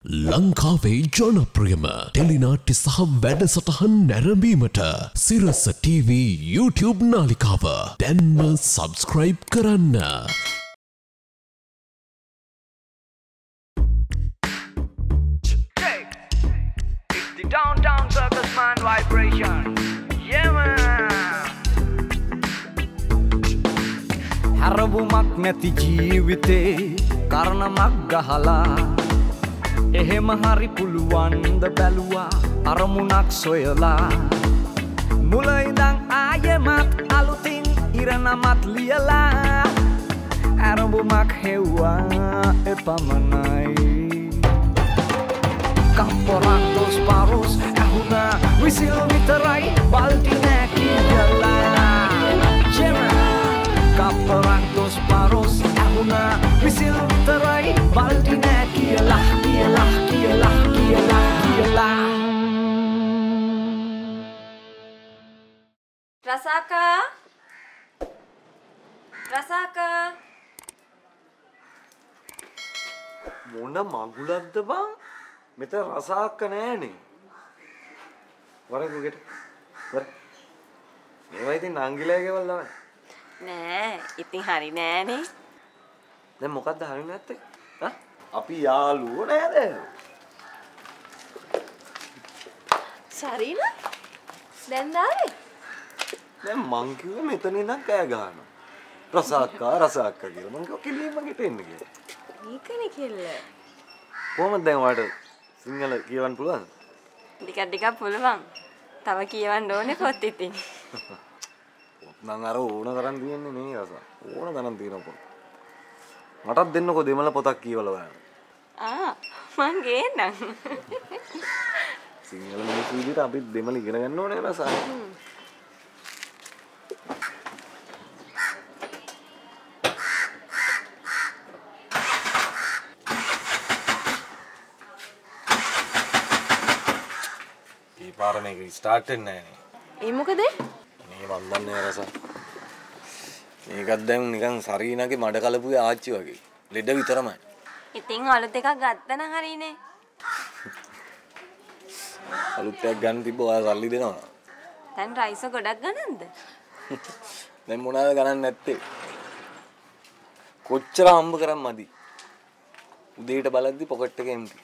ලංකාවේ ජනප්‍රියම ටෙලිනාට්‍ය සහ වැඩසටහන් නැරඹීමට සිරස TV YouTube නාලිකාව දැන්ම සබස්ක්‍රයිබ් කරන්න. It's the downtown circus man vibration. Yeah man. හරවුමක් නැති ජීවිතේ කරණමක් ගහලා එහෙම හරි පුළුවන්ද බැලුවා අරමුණක් සොයලා මුල ඉඳන් ආයෙමත් අලුතින් ඉරණමත් ලියලා අරමුණක් හෙව්වා එපමණයි Caporantos paros ඇහුණා විසිල් විතරයි බල්ටි නෑ කියලා Caporantos paros ඇහුණා විසිල් විතරයි බල්ටි නෑ කියලා Rasaka මොන මගුලක්ද බං මෙතන රසාක්ක නෑනේ වරක උගෙට වර මේවා ඉතින් නංගිලා ගෙවල් තමයි නෑ ඉතින් හරි නෑනේ දැන් මොකද්ද හරි නැත්තේ අපි යාළුවෝ නේද සරීන දැන් ආවේ දැන් මං කිව්වේ මෙතන ඉඳන් කෑ ගහනවා රසාක්කා කියලා මං කිව්වා කිලිම ගෙටෙන්න කියලා මේකනේ කෙල්ල කොහොමද දැන් ඔයාලට සිංහල කියවන්න පුළුවන්ද ටිකක් පුළුවන් තව කියවන්න ඕනේ පොත් ඉතින් මං අර ඕන තරම් තියෙන්නේ නේ රස ඕන තරම් තියෙනවා මටත් දෙන්නකෝ දෙමළ පොතක් කියවලා බලන්න මං ගේන්නම් සිංහල මිනිස්සු විදිහට අපි දෙමළ ඉගෙන ගන්න ඕනේ රස පාර මේක ස්ටාර්ට් වෙන්නේ නැහැ නේ. ඒ මොකද? මේ මන් දන්නේ රස. මේකත් දැන් නිකන් සරීනාගේ මඩ කලපුවේ ආච්චි වගේ. ලෙඩ විතරමයි. ඉතින් අලුත් එකක් ගත්තා නම් හරිනේ. අලුත් එකක් ගන්න තිබ්බ ඔයා සල්ලි දෙනවා. දැන් රයිස ගොඩක් ගන්නන්ද? දැන් මොනවාද ගණන් නැත්තේ? කොච්චර හම්බ කරන් මදි. උදේට බලද්දි පොකට් එක එම්ටි.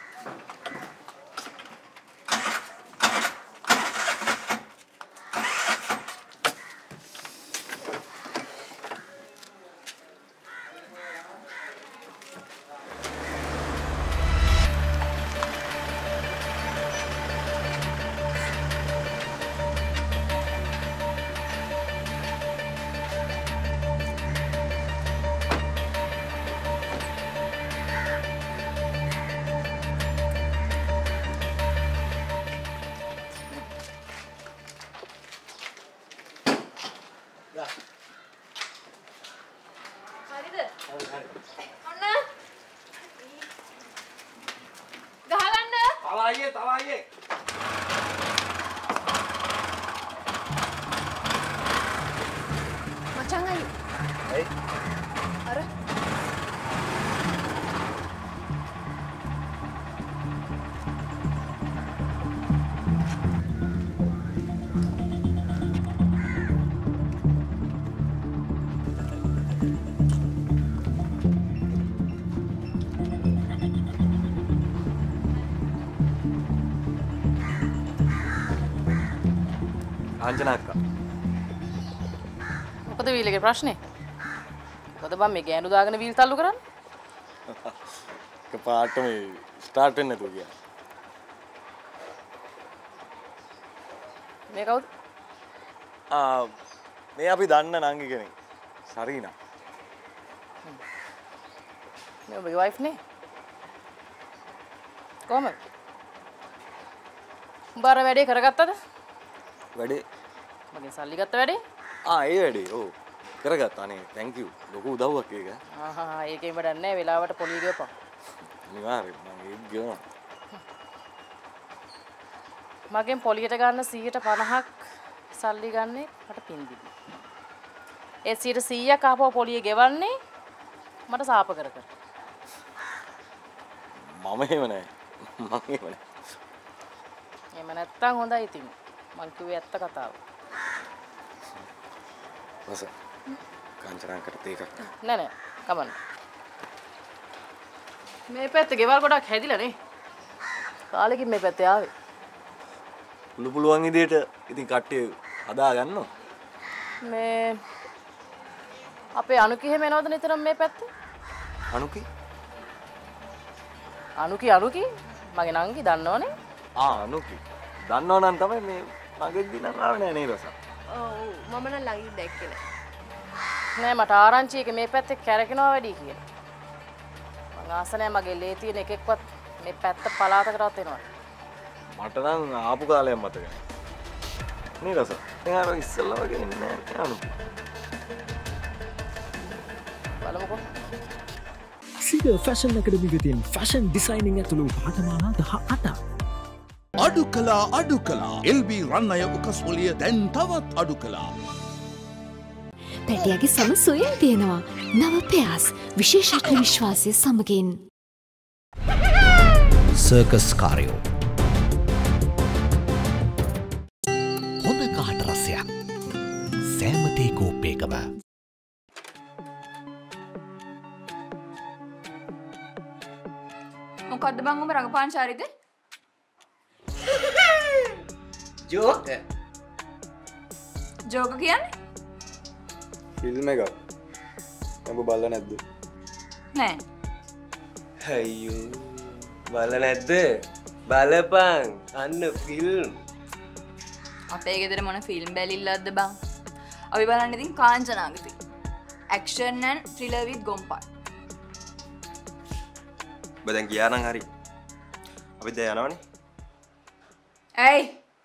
ආංජනාක්කා මොකද වීලගේ ප්‍රශ්නේ? මොකද බම් මේ ගෑනු දාගෙන වීල් තල්ලු කරන්නේ? කපාට මේ ස්ටාර්ට් වෙන්නේ නැතුව ගියා. මේ කවුද? මේ අපි දන්න නංගි කෙනෙක්. සරීනා. මේ ඔබගේ වයිෆ් නේ? කොහමද? උඹ අර වැඩේ කරගත්තද? වැඩේ මගෙන් සල්ලි ගත්ත වැඩේ? ඒ වැඩේ ඔව් කරගත්තා නේ thank you ලොකු උදව්වක් ඒක ඒකෙන් වැඩක් නැහැ වෙලාවට පොලිය ගියපන් අනිවාර්යෙන් මම ඒක ගියනවා මගෙන් පොලියට ගන්න 150ක් සල්ලි ගන්නේ මට පින් දීපි ඒ 100ක් ආපහු පොලිය ගෙවන්නේ මට සාප කර කර. මම එහෙම නෑ. මම එහෙම නෑ. එහෙම නැත්තම් හොඳයි ඉතින්. මං කිව්වේ ඇත්ත කතාව. බස. කාංචනාකට එකක්. නෑ කමන්න. මේ පැත්තේ ගෙවල් ගොඩක් හැදිලා නේ. කාලෙකින් මේ පැත්තේ ආවේ. පුළුවන් විදියට ඉතින් කට්ටිය හදා ගන්නවා. මේ අපේ අනුකි එහෙම එනවද නිතරම මේ පැත්තේ? අනුකි? අනුකි මගේ නංගි දන්නවනේ. අනුකි. දන්නව නම් තමයි මේ මගේ දින ආවේ නෑ නේද රස? ඔව් මම නම් ළඟින් දැක්කේ නෑ. නෑ මට ආරංචි එක මේ පැත්තේ කැරකෙනවා වැඩි කියලා. මං ආස නෑ මගේ ලේ තියෙන එකෙක්වත් මේ පැත්ත පලාතකටවත් එනවා. මට නම් ආපු කාලයක් මතකයි. නේ රස? එයාර ඉස්සෙල්ලා වගේ ඉන්නේ නෑ අනුකි. බලමුකෝ. සිග ෆැෂන් ඇකඩමි වෙතින් ෆැෂන් ඩිසයිනිං ඇතුළු පාඨමාලා 18ක්. අඩු කලා LB රන්නය උකස්වලිය දැන් තවත් අඩු කලා. පැටියගේ සම සොයෙන් තියෙනවා. නව පෙයාස් විශේෂඥ විශ්වාසය සමගින්. සර්කස් කාරයෝ. හොඳ කාට රසයක්. සෑමතේ කෝප්පේකම. මොකද්ද බං උඹ රඟපාන චරිතේ? ජෝක කියන්නේ? ෆිල්ම් එකක්. ඔබ බලලා නැද්ද? නෑ. අයියෝ බලලා නැද්ද? බලපන් අන්න ෆිල්ම්. අපේ ගෙදර මොන ෆිල්ම් බැලිල්ලක්ද බං? අපි බලන්නේ ඉතින් කාංචනාගති. ඇක්ෂන් and thriller with ගොම්පත්. ඔබ දැන් ගියා නම් හරි. අපි දැන් යනවනේ. ඇයි?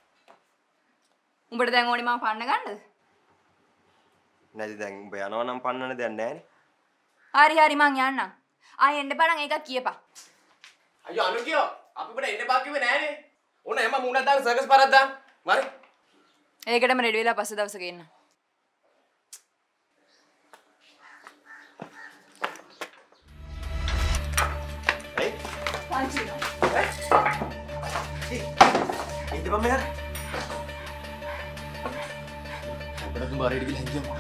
උඹට දැන් ඕනේ මම පන්න ගන්නද? නැති දැන් ඔබ යනවා නම් පන්නන්න දෙයක් නැහැනේ. හරි මං යන්නම්. ආයෙ එන්න බලන් ඒකත් කියපන්. අයියෝ අනුකියෝ අපි උඹට එන්න බා කිව්වේ නෑනේ. ඕන හැම මූණක් දාලා සර්කස් පාරක් දාන්න. මරි. ඒකටම රෙඩි වෙලා පස්සේ දවසක එන්න. ඇයි? පන්සිල්. ඉන්න බම් මෙහෙර. අපිට තුඹ රෙඩි ගිහලා හිටියමු.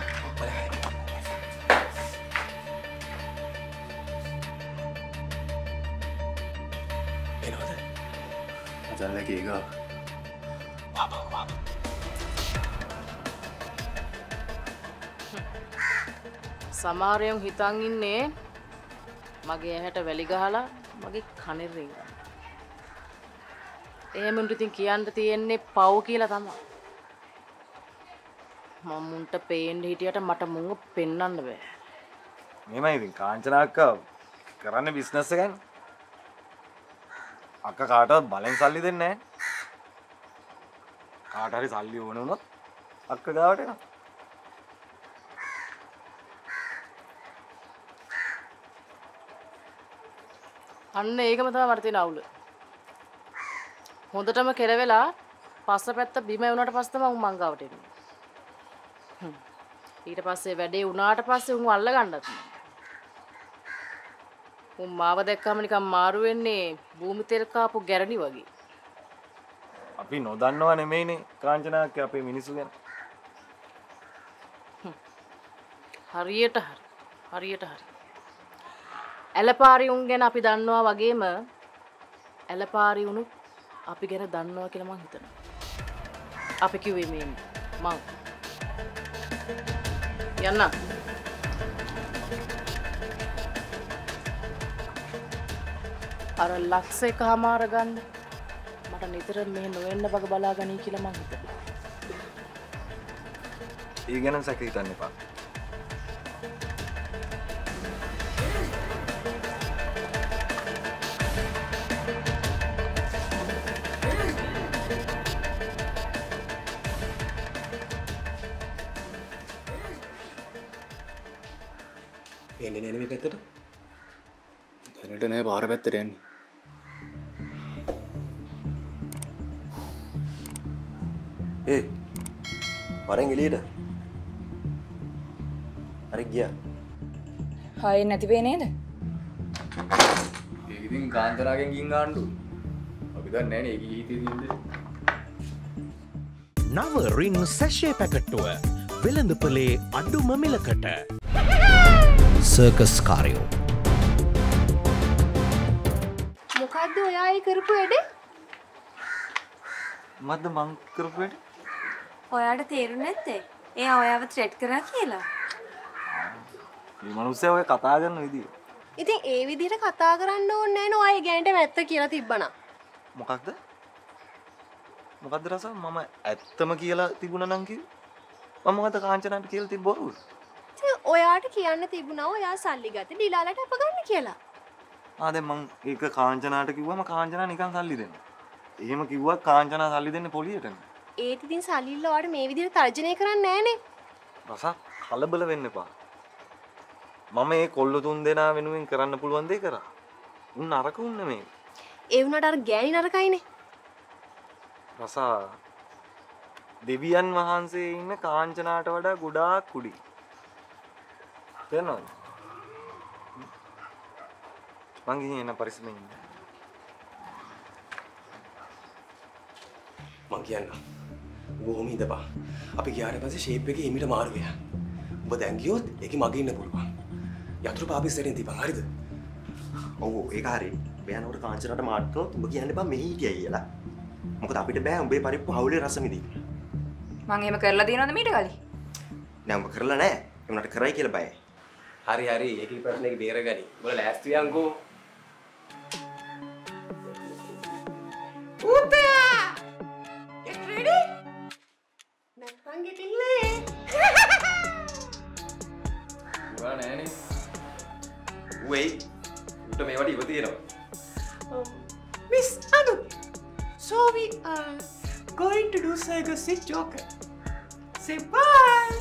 එනවද? අතල්ලක ඒක. වාපා. සමහරයන් හිතන් ඉන්නේ මගේ ඇහැට වැලි ගහලා මගේ කනේ රිංගන. එහෙම ඉතින් කියන්න තියෙන්නේ පව් කියලා තමයි. මම මුන්ට පේන්න හිටියට මට මුංග පෙන්වන්න බෑ. මෙහෙමයි ඉතින් කාංචනා අක්කා කරන්නේ බිස්නස් එකනේ. අක්කා කාටවත් බලෙන් සල්ලි දෙන්නේ නැහැ. කාට හරි සල්ලි ඕන වුණොත් අක්කා ගාවට එනවා. අන්න ඒකම තමයි මට තියෙන අවුල. හොඳටම කෙරවෙලා පස්සපැත්ත බිම වුණාට පස්සේ තමයි මං ගාවට එන්නේ. ඊට පස්සේ වැඩේ වුණාට පස්සේ උන් අල්ල ගන්නත්. උන් මාව දැක්කම නිකන් මාරු වෙන්නේ භූමි තෙල් කාපු ගැරණි වගේ. අපි නොදන්නව නෙමෙයිනේ කාංචනා අක්කා අපේ මිනිස්සු ගැන. හරියට හරි. ඇලපාරි උන් ගැන අපි දන්නවා වගේම ඇලපාරි උනුත් අපි ගැන දන්නවා කියලා මං හිතනවා. අපි කිව්වේ මේ මං යන්න. අර ලක්ෂ එකමාර ගන්න මට නිතර මෙහෙ නොවෙන්න වග බලාගනී කියලා මං හිතනවා. ඒ ගැන සැක හිතන්න එපා. එන්නේ නෑ මේ පැත්තට. දැනට නෑ පාර පැත්තට යන්නේ. ඒ වරෙන් එළියට. හරි ගියා. හායි නැති වෙයි නේද? ඒක ඉතින් කාන්තරාගෙන් ගින් ගාන්නු. අපි දන්නේ නැහැ නේ ඒකී හිතේ තියෙන්නේ. නව රින් සැෂේ පැකට්ටුව වෙළඳපොලේ අඩුම මිලකට. සර්කස් කාරයෝ. මොකද්ද ඔයා ඒ කරපු වැඩේ? මද්ද මං කරපු වැඩේ? ඔයාට තේරුනේ නැත්තේ? එයා ඔයාව ත්‍රෙට් කරා කියලා. මේ මිනිස්සයා ඔය කතා කරන විදිය. ඉතින් ඒ විදිහට කතා කරන්න ඕනේ නැහැ නෝ අය ගෑනට වැත්ත කියලා තිබ්බනම්. මොකක්ද? මොකද්ද රස? මම ඇත්තම කියලා තිබුණා නම් කිව්වේ. මම මොකද කාංචනාට කියලා තිබ්බ බොරුව? ඉතින් ඔයාට කියන්න තිබුණා ඔයා සල්ලි ගත්තේ ඩිලාලට අපගන්න කියලා. දැන් මං ඒක කාංචනාට කිව්වම කාංචනා නිකන් සල්ලි දෙන්න. එහෙම කිව්වත් කාංචනා සල්ලි දෙන්නේ පොලියටනේ. ඒත් ඉතින් සල්ලිල්ල ඔයාට මේ විදිහට තර්ජනය කරන්නේ නැහනේ. රස කලබල වෙන්න එපා. මම මේ කොල්ල තුන් දෙනා වෙනුවෙන් කරන්න පුළුවන් දේ කරා. උන් නරක උන් නෙමෙයි. ඒ වුණාට අර ගෑණි නරකයිනේ. රස දෙවියන් වහන්සේ ඉන්න කාංචනාට වඩා ගොඩාක් කුඩි. තේරෙනවද? මං ගිහින් එන පරිස්සමෙන් ඉන්න. මං කියන්න. ඔබ ඔහොම ඉඳපන්. අපි ගියාට පස්සේ ෂේප් එකේ හිමිට මාරු වෙනවා. ඔබ දැන් ගියොත් ඒකේ මගේ ඉන්න පුළුවන්. යතුරු පාපි සෙරින් තිබන් හරිද? ඔව් ඒක හරි. බෑනවට කාංචනට මාට් කරොත් උඹ කියන්න බෑ මෙහි හිටියයි කියලා. මොකද අපිට බෑ උඹේ පරිප්පු හවුලේ රස මිදින්න. මං එහෙම කරලා දිනවද මීට කලින්? නෑ උඹ කරලා නෑ. ඒ උනට කරයි කියලා බයයි. හරි හරි ඒකේ ප්‍රශ්නේ බේරගනි. උඹලා ලෑස්ති යන්කෝ. උපයා! Get ready? නැත්නම් getting late. උඹලා නෑනේ. වෙයි. උට මේවට ඉව තියෙනවා. Miss Anu, so we are going to do circus with Joker. Say bye.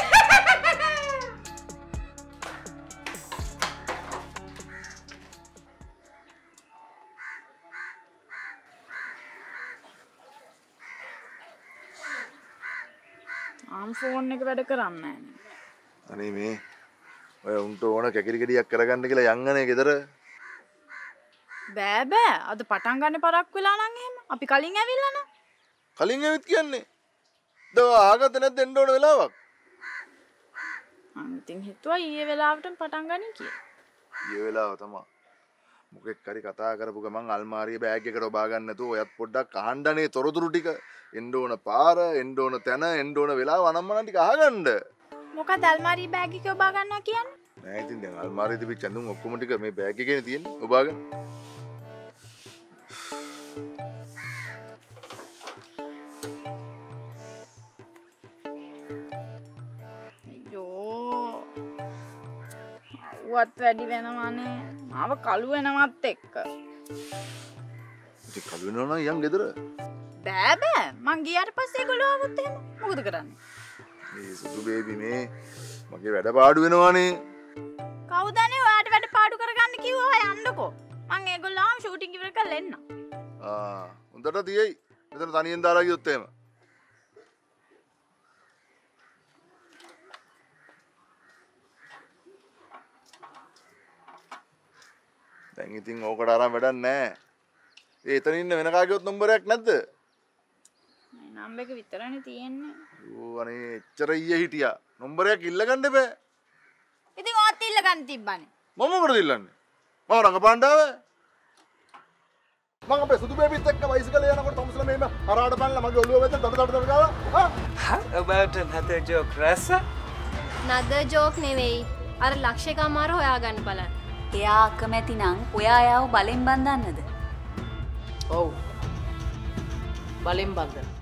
ආම් ෆෝන් එක වැඩ කරන්නේ නැහැ නේ. අනේ මේ ඔය උන්ට ඕන කැකිරි ගෙඩියක් කරගන්න කියලා යංගනේ ගෙදර. බෑ බෑ අද පටන් ගන්න පරක් වෙලා නම් එහෙම. අපි කලින් ඇවිල්ලා නේ. කලින් ඇවිත් කියන්නේ. දව ආගත නැද්ද එන්න ඕන වෙලාවක්. ඉතින් හිතුවා ඊයේ වෙලාවටම පටන් ගන්න කියලා. ඊයේ වෙලාව තමයි. මොකෙක් හරි කතා කරපු ගමන් අල්මාරියේ බෑග් එකට ඔබා ගන්න නැතුව ඔයත් පොඩ්ඩක් අහන්නනේ තොරතුරු ටික. එන්න ඕන පාර, එන්න ඕන තැන, එන්න ඕන වෙලාව අනම්මන ටික අහගන්න. මොකද අල්මාරියේ බෑග් එක ඔබා ගන්නවා කියන්නේ? නෑ ඉතින් දැන් අල්මාරියේ තිබිච්ච ඇඳුම් ඔක්කොම ටික මේ බෑග් එකේ තියෙන්නේ ඔබාගෙන. වත් වැඩි වෙනවානේ. මාව කළු වෙනවත් එක්ක. ඉතින් කළු වෙනවා නම් යන් ගෙදර. බෑ බෑ. මං ගියාට පස්සේ ඒගොල්ලෝ ආවොත් එහෙම මොකද කරන්නේ? මේ සුදු බේබි මේ මගේ වැඩ පාඩු වෙනවානේ. කවුදනේ ඔයාට වැඩ පාඩු කරගන්න කිව්වා යන්නකෝ. මං ඒගොල්ලෝ ආව ෂූටින් ඉවර කරලා එන්න. හොඳට තියෙයි. මෙතන තනියෙන් දාලා ගියොත් එහෙම. දැන් ඉතින් ඕකට අරන් වැඩක් නැහැ. ඒ එතන ඉන්න වෙන කාගේවත් නම්බරයක් නැද්ද? නම්බර් එක විතරනේ තියෙන්නේ. ඕ අනේ එච්චර ඊයේ හිටියා. නම්බරයක් ඉල්ල ගන්න බෑ. ඉතින් ඔයත් ඉල්ල ගන්න තිබ්බනේ. මම මොකටද ඉල්ලන්නේ? මම රඟපාන්න ආවේ. මම අපේ සුදු බේබිත් එක්ක බයිසිකලේ යනකොට තමුසලා මෙහෙම හරහාට බලලා මගේ ඔළුව වෙද්ද දඩ ගාලා. How about another joke, Rasa? another joke නෙවෙයි. අර ලක්ෂික අමාරු හොයාගන්න බලන්න. එයා අකමැති නම් ඔයා එයාව බලෙන් බඳන්නද? ඔව්. බලෙන් බඳින්න.